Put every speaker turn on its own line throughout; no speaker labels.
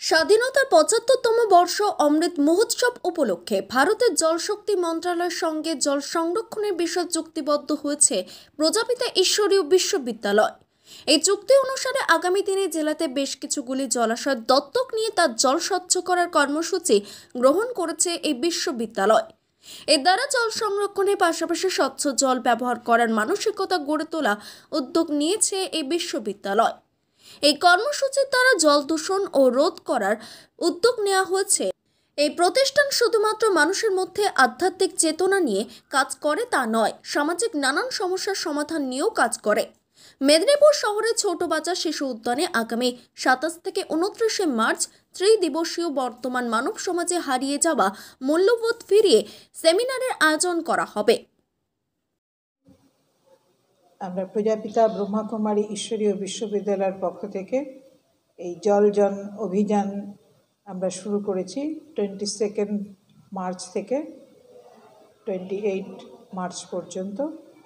স্বাধীনতার ৭৫তম বর্ষ অমৃত মহোৎসব উপলক্ষে ভারতের জলশক্তি মন্ত্রণালয়ের সঙ্গে জল সংরক্ষণের বিষয়ে চুক্তিবদ্ধ হয়েছে প্রজাপিতা ঈশ্বরীয় বিশ্ববিদ্যালয়। এই চুক্তি অনুসারে আগামী দিনে জেলাতে বেশ কিছুগুলি জলাশয় দত্তক নিয়ে তার জল স্বচ্ছ করার কর্মসূচি গ্রহণ করেছে এই বিশ্ববিদ্যালয়। এর দ্বারা জল সংরক্ষণের পাশাপাশি স্বচ্ছ জল ব্যবহার করার মানসিকতা গড়ে তোলা উদ্যোগ নিয়েছে এই বিশ্ববিদ্যালয়। এই কর্মসূচির দ্বারা জল দূষণ ও রোধ করার উদ্যোগ নেওয়া হয়েছে। এই প্রতিষ্ঠান শুধুমাত্র মানুষের মধ্যে আধ্যাত্মিক চেতনা নিয়ে কাজ করে তা নয়, সামাজিক নানান সমস্যার সমাধান নিয়েও কাজ করে। মেদিনীপুর শহরের ছোট বাজার শিশু উদ্যানে আগামী ২৭ থেকে ২৯শে মার্চ ত্রিদিবসীয় বর্তমান মানব সমাজে হারিয়ে যাওয়া মূল্যবোধ ফিরিয়ে সেমিনারের আয়োজন করা হবে।
আমরা প্রজাপিতা ব্রহ্মাকুমারী ঈশ্বরীয় বিশ্ববিদ্যালয়ের পক্ষ থেকে এই জল জন অভিযান আমরা শুরু করেছি 22 মার্চ থেকে 28 মার্চ পর্যন্ত।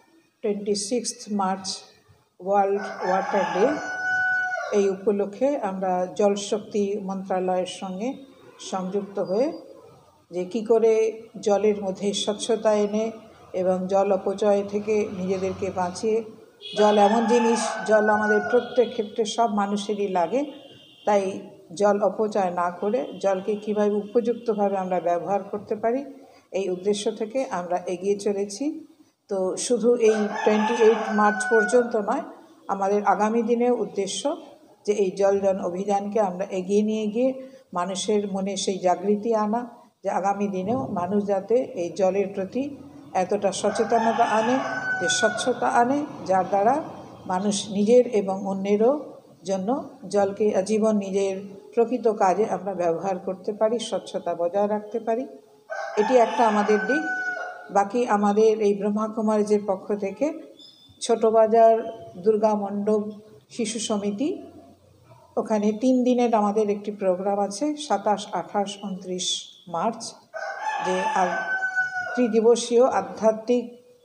26 মার্চ ওয়ার্ল্ড ওয়াটার ডে। এই উপলক্ষে আমরা জলশক্তি মন্ত্রণালয়ের সঙ্গে সংযুক্ত হয়ে যে কী করে জলের মধ্যে স্বচ্ছতা এনে এবং জল অপচয় থেকে নিজেদেরকে বাঁচিয়ে, জল এমন জিনিস, জল আমাদের প্রত্যেক ক্ষেত্রে সব মানুষেরই লাগে, তাই জল অপচয় না করে জলকে কীভাবে উপযুক্তভাবে আমরা ব্যবহার করতে পারি, এই উদ্দেশ্য থেকে আমরা এগিয়ে চলেছি। তো শুধু এই 28 মার্চ পর্যন্ত নয়, আমাদের আগামী দিনের উদ্দেশ্য যে এই জল জন অভিযানকে আমরা এগিয়ে নিয়ে গিয়ে মানুষের মনে সেই জাগৃতি আনা, যে আগামী দিনেও মানুষ যাতে এই জলের প্রতি এতটা সচেতনতা আনে, যে স্বচ্ছতা আনে, যার দ্বারা মানুষ নিজের এবং অন্যেরও জন্য জলকে আজীবন নিজের প্রকৃত কাজে আমরা ব্যবহার করতে পারি, স্বচ্ছতা বজায় রাখতে পারি। এটি একটা আমাদের দিক। বাকি আমাদের এই ব্রহ্মাকুমারীজের পক্ষ থেকে ছোটবাজার দুর্গা মণ্ডপ শিশু সমিতি, ওখানে 3 দিনের আমাদের একটি প্রোগ্রাম আছে 27, 28, 29 মার্চ, যে আর ত্রিদিবসীয় আধ্যাত্মিক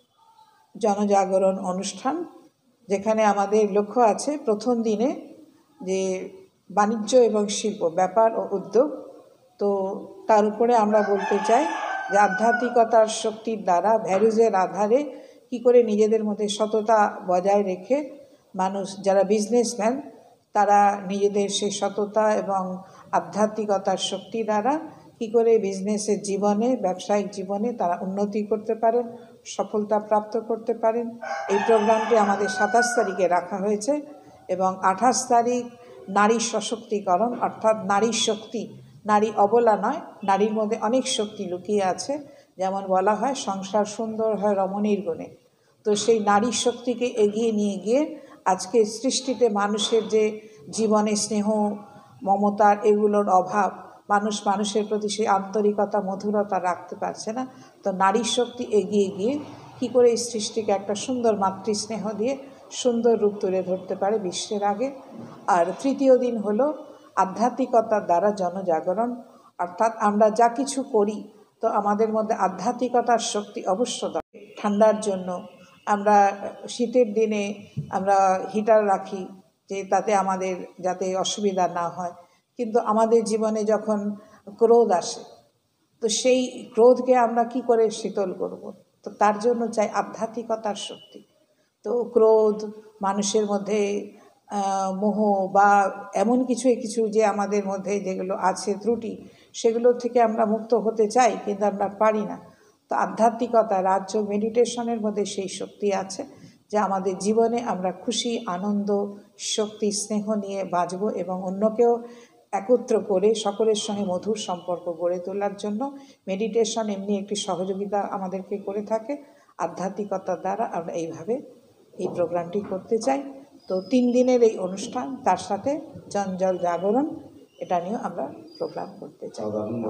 জনজাগরণ অনুষ্ঠান, যেখানে আমাদের লক্ষ্য আছে প্রথম দিনে যে বাণিজ্য এবং শিল্প, ব্যাপার ও উদ্যোগ। তো তার উপরে আমরা বলতে চাই যে আধ্যাত্মিকতার শক্তির দ্বারা ভ্যালুজের আধারে কি করে নিজেদের মধ্যে সততা বজায় রেখে মানুষ যারা বিজনেসম্যান, তারা নিজেদের সেই সততা এবং আধ্যাত্মিকতার শক্তি দ্বারা কি করে বিজনেসের জীবনে, ব্যবসায়িক জীবনে তারা উন্নতি করতে পারেন, সফলতা প্রাপ্ত করতে পারেন। এই প্রোগ্রামটি আমাদের 27 তারিখে রাখা হয়েছে এবং 28 তারিখ নারী সশক্তিকরণ, অর্থাৎ নারীর শক্তি, নারী অবলা নয়, নারীর মধ্যে অনেক শক্তি লুকিয়ে আছে। যেমন বলা হয় সংসার সুন্দর হয় রমণীর গুণে। তো সেই নারী শক্তিকে এগিয়ে নিয়ে গিয়ে আজকে সৃষ্টিতে মানুষের যে জীবনে স্নেহ, মমতার এগুলোর অভাব, মানুষ মানুষের প্রতি সেই আন্তরিকতা, মধুরতা রাখতে পারছে না। তো নারীর শক্তি এগিয়ে গিয়ে কী করে এই সৃষ্টিকে একটা সুন্দর মাতৃস্নেহ দিয়ে সুন্দর রূপ তুলে ধরতে পারে বিশ্বের আগে। আর তৃতীয় দিন হলো আধ্যাত্মিকতার দ্বারা জনজাগরণ, অর্থাৎ আমরা যা কিছু করি তো আমাদের মধ্যে আধ্যাত্মিকতার শক্তি অবশ্য দরকার। ঠান্ডার জন্য আমরা শীতের দিনে আমরা হিটার রাখি, যে তাতে আমাদের যাতে অসুবিধা না হয়, কিন্তু আমাদের জীবনে যখন ক্রোধ আসে, তো সেই ক্রোধকে আমরা কি করে শীতল করব? তো তার জন্য চাই আধ্যাত্মিকতার শক্তি। তো ক্রোধ, মানুষের মধ্যে মোহ বা এমন কিছু যে আমাদের মধ্যে যেগুলো আছে ত্রুটি, সেগুলো থেকে আমরা মুক্ত হতে চাই, কিন্তু আমরা পারি না। তো আধ্যাত্মিকতা, রাজ্য, মেডিটেশনের মধ্যে সেই শক্তি আছে যে আমাদের জীবনে আমরা খুশি, আনন্দ, শক্তি, স্নেহ নিয়ে বাঁচব এবং অন্যকেও একত্র করে সকলের সঙ্গে মধুর সম্পর্ক গড়ে তোলার জন্য মেডিটেশন এমনি একটি সহযোগিতা আমাদেরকে করে থাকে। আধ্যাত্মিকতার দ্বারা আমরা এইভাবে এই প্রোগ্রামটি করতে চাই। তো 3 দিনের এই অনুষ্ঠান, তার সাথে জল জাগরণ, এটা নিয়ে আমরা প্রোগ্রাম করতে চাই।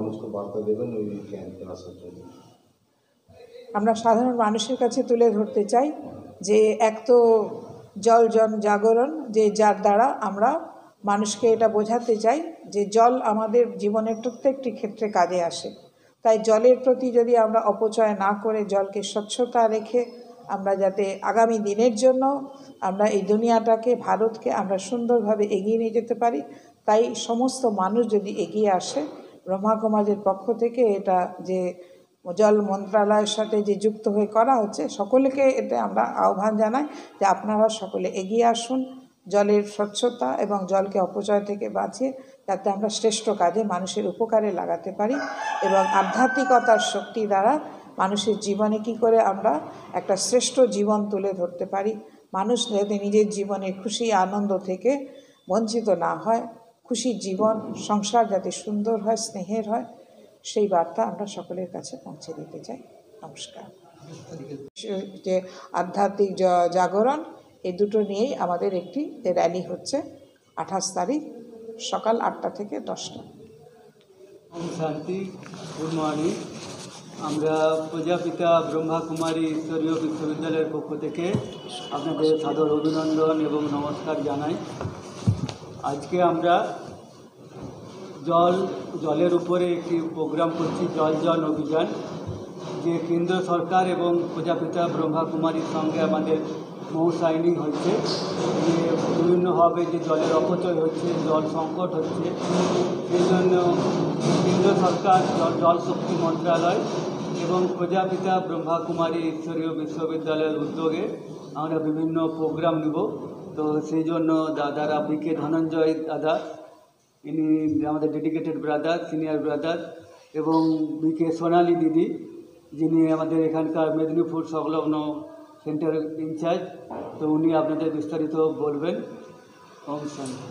আমরা সাধারণ মানুষের কাছে তুলে ধরতে চাই যে এক তো জল জাগরণ, যে যার দ্বারা আমরা মানুষকে এটা বোঝাতে চাই যে জল আমাদের জীবনের প্রত্যেকটি ক্ষেত্রে কাজে আসে। তাই জলের প্রতি যদি আমরা অপচয় না করে জলকে স্বচ্ছতা রেখে আমরা যাতে আগামী দিনের জন্য আমরা এই দুনিয়াটাকে, ভারতকে আমরা সুন্দরভাবে এগিয়ে নিয়ে যেতে পারি, তাই সমস্ত মানুষ যদি এগিয়ে আসে, ব্রহ্মাকুমারীর পক্ষ থেকে এটা যে জল মন্ত্রণালয়ের সাথে যে যুক্ত হয়ে করা হচ্ছে, সকলকে এটা আমরা আহ্বান জানাই যে আপনারা সকলে এগিয়ে আসুন জলের স্বচ্ছতা এবং জলকে অপচয় থেকে বাঁচিয়ে, যাতে আমরা শ্রেষ্ঠ কাজে মানুষের উপকারে লাগাতে পারি এবং আধ্যাত্মিকতার শক্তি দ্বারা মানুষের জীবনে কি করে আমরা একটা শ্রেষ্ঠ জীবন তুলে ধরতে পারি, মানুষ যাতে নিজের জীবনে খুশি আনন্দ থেকে বঞ্চিত না হয়, খুশির জীবন সংসার যাতে সুন্দর হয়, স্নেহের হয়, সেই বার্তা আমরা সকলের কাছে পৌঁছে দিতে চাই। নমস্কার। যে আধ্যাত্মিক জাগরণ, এই দুটো নিয়েই আমাদের একটি র্যালি হচ্ছে 28 তারিখ সকাল 8টা থেকে 10টা।
ওম শান্তি। Good morning. আমরা প্রজাপিতা ব্রহ্মাকুমারী ঈশ্বরীয় বিশ্ববিদ্যালয়ের পক্ষ থেকে আপনাদের সাদর অভিনন্দন এবং নমস্কার জানাই। আজকে আমরা জলের উপরে একটি প্রোগ্রাম করছি, জল জন অভিযান, যে কেন্দ্র সরকার এবং প্রজাপিতা ব্রহ্মাকুমারীর সঙ্গে আমাদের সাইনিং হচ্ছে, যে বিভিন্নভাবে যে জলের অপচয় হচ্ছে, জল সংকট হচ্ছে, সেই জন্য কেন্দ্র সরকার জল শক্তি মন্ত্রণালয় এবং প্রজাপিতা ব্রহ্মাকুমারী ঈশ্বরীয় বিশ্ববিদ্যালয়ের উদ্যোগে আমরা বিভিন্ন প্রোগ্রাম নেব। তো সেই জন্য দাদারা বিকে ধনঞ্জয় দাদা, ইনি আমাদের ডেডিকেটেড ব্রাদার, সিনিয়র ব্রাদার, এবং বিকে সোনালী দিদি, যিনি আমাদের এখানকার মেদিনীপুর সংলগ্ন সেন্টার ইনচার্জ, তো উনি আপনাদের বিস্তারিত বলবেন। ওম শান্তি।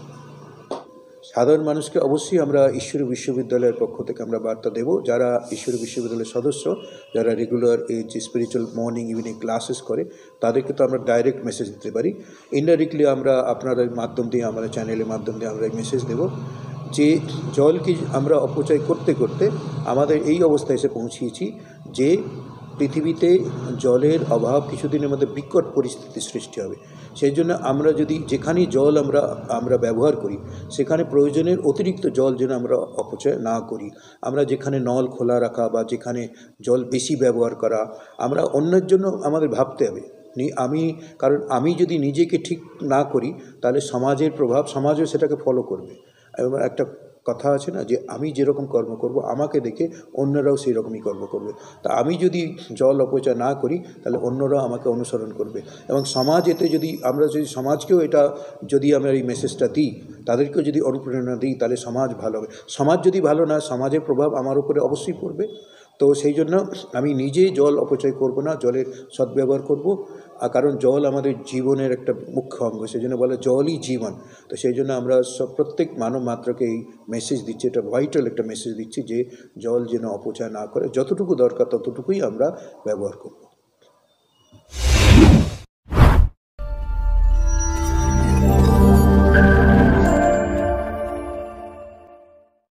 সাধারণ মানুষকে অবশ্যই আমরা ঈশ্বরী বিশ্ববিদ্যালয়ের পক্ষ থেকে আমরা বার্তা দেব, যারা ঈশ্বরী বিশ্ববিদ্যালয়ের সদস্য, যারা রেগুলার এই যে স্পিরিচুয়াল মর্নিং ইভিনিং ক্লাসেস করে, তাদেরকে তো আমরা ডাইরেক্ট মেসেজ দিতে পারি। ইনডাইরেক্টলি আমরা আপনাদের মাধ্যম দিয়ে, আমাদের চ্যানেলের মাধ্যম দিয়ে আমরা এই মেসেজ দেব যে জলকে আমরা অপচয় করতে করতে আমাদের এই অবস্থায় এসে পৌঁছিয়েছি যে পৃথিবীতে জলের অভাব কিছুদিনের মধ্যে বিকট পরিস্থিতি সৃষ্টি হবে। সেই জন্য আমরা যদি যেখানেই জল আমরা ব্যবহার করি, সেখানে প্রয়োজনের অতিরিক্ত জল যেন আমরা অপচয় না করি। আমরা যেখানে নল খোলা রাখা বা যেখানে জল বেশি ব্যবহার করা, আমরা অন্যের জন্য আমাদের ভাবতে হবে। কারণ আমি যদি নিজেকে ঠিক না করি, তাহলে সমাজের প্রভাব, সমাজও সেটাকে ফলো করবে। এবং একটা কথা আছে না, যে আমি যেরকম কর্ম করব, আমাকে দেখে অন্যরাও সেই রকমই কর্ম করবে। তা আমি যদি জল অপচয় না করি, তাহলে অন্যরাও আমাকে অনুসরণ করবে। এবং সমাজ এতে আমরা যদি সমাজকেও যদি আমরা এই মেসেজটা দিই, তাদেরকেও যদি অনুপ্রেরণা দিই, তাহলে সমাজ ভালো হবে। সমাজ যদি ভালো না, সমাজের প্রভাব আমার উপরে অবশ্যই পড়বে। তো সেই জন্য আমি নিজেই জল অপচয় করব না, জলের সদ্ব্যবহার করব। কারণ জল আমাদের জীবনের একটা মুখ্য অঙ্গ, সেই জন্য বলে জলই জীবন। তো সেই জন্য আমরা প্রত্যেক মানব মাত্রকে এই মেসেজ দিচ্ছি, এটা ভাইটাল একটা মেসেজ দিচ্ছি যে জল যেন অপচয় না করে, যতটুকু দরকার ততটুকুই আমরা ব্যবহার করব।